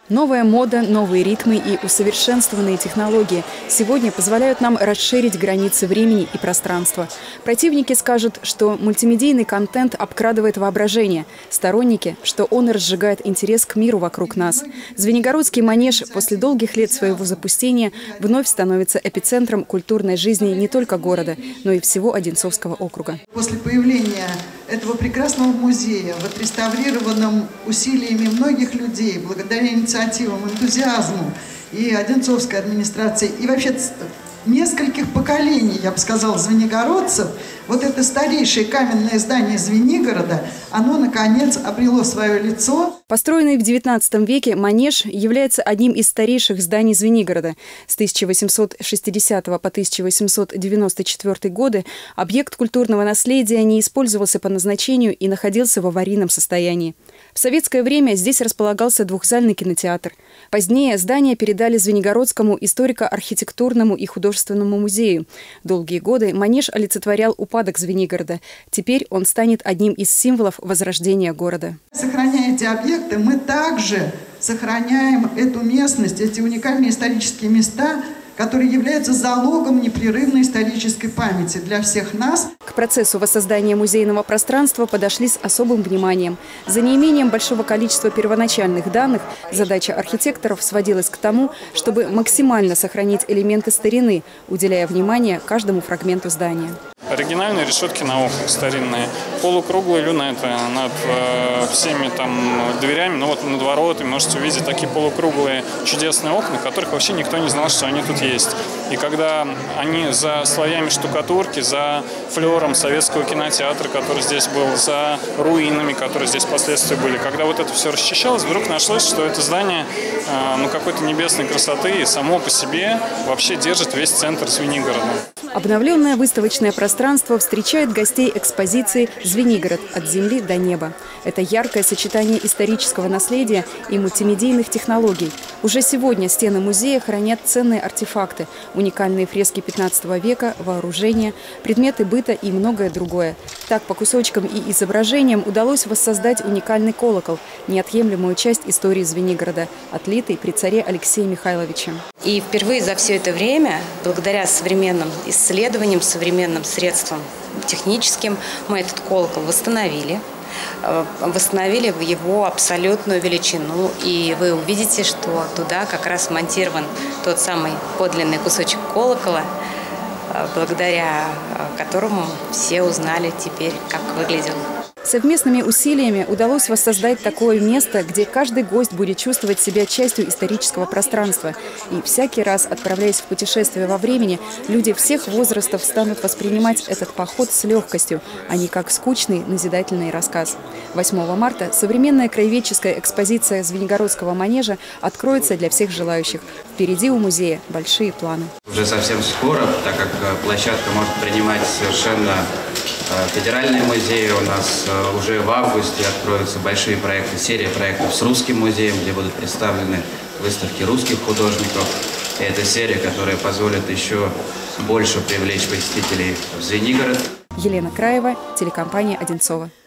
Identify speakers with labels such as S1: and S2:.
S1: Новая мода, новые ритмы и усовершенствованные технологии сегодня позволяют нам расширить границы времени и пространства. Противники скажут, что мультимедийный контент обкрадывает воображение. Сторонники, что он разжигает интерес к миру вокруг нас. Звенигородский манеж после долгих лет своего запустения вновь становится эпицентром культурной жизни не только города, но и всего Одинцовского округа.
S2: После появления этого прекрасного музея, отреставрированном усилиями многих людей, благодаря инициативам, энтузиазму и Одинцовской администрации, и вообще нескольких поколений, я бы сказала, звенигородцев, вот это старейшее каменное здание Звенигорода, оно, наконец, обрело свое лицо.
S1: Построенный в XIX веке манеж является одним из старейших зданий Звенигорода. С 1860 по 1894 годы объект культурного наследия не использовался по назначению и находился в аварийном состоянии. В советское время здесь располагался двухзальный кинотеатр. Позднее здание передали Звенигородскому историко-архитектурному и художественному музею. Долгие годы манеж олицетворял упадок Звенигорода. Теперь он станет одним из символов возрождения города.
S2: Сохраняя эти объекты, мы также сохраняем эту местность, эти уникальные исторические места, которые являются залогом непрерывной исторической памяти для всех нас.
S1: К процессу воссоздания музейного пространства подошли с особым вниманием. За неимением большого количества первоначальных данных задача архитекторов сводилась к тому, чтобы максимально сохранить элементы старины, уделяя внимание каждому фрагменту здания.
S3: Оригинальные решетки на окнах старинные, полукруглые люнеты над всеми там дверями, ну вот над воротами можете увидеть такие полукруглые чудесные окна, которых вообще никто не знал, что они тут есть. И когда они за слоями штукатурки, за флером советского кинотеатра, который здесь был, за руинами, которые здесь впоследствии были, когда вот это все расчищалось, вдруг нашлось, что это здание какой-то небесной красоты и само по себе вообще держит весь центр Звенигорода.
S1: Обновленное выставочное пространство встречает гостей экспозиции «Звенигород. От земли до неба». Это яркое сочетание исторического наследия и мультимедийных технологий. Уже сегодня стены музея хранят ценные артефакты, уникальные фрески 15 века, вооружения, предметы быта и многое другое. Так, по кусочкам и изображениям удалось воссоздать уникальный колокол, неотъемлемую часть истории Звенигорода, отлитый при царе Алексее Михайловиче.
S4: И впервые за все это время, благодаря современным исследованиям, современным средствам техническим, мы этот колокол восстановили в его абсолютную величину. И вы увидите, что туда как раз монтирован тот самый подлинный кусочек колокола, благодаря которому все узнали теперь, как выглядел.
S1: Совместными усилиями удалось воссоздать такое место, где каждый гость будет чувствовать себя частью исторического пространства. И всякий раз, отправляясь в путешествие во времени, люди всех возрастов станут воспринимать этот поход с легкостью, а не как скучный назидательный рассказ. 8 марта современная краеведческая экспозиция Звенигородского манежа откроется для всех желающих. Впереди у музея большие планы.
S5: Уже совсем скоро, так как площадка может принимать совершенно федеральные музеи, у нас уже в августе откроются большие проекты, серия проектов с русским музеем, где будут представлены выставки русских художников. И это серия, которая позволит еще больше привлечь посетителей в Звенигород.
S1: Елена Краева, телекомпания «Одинцова».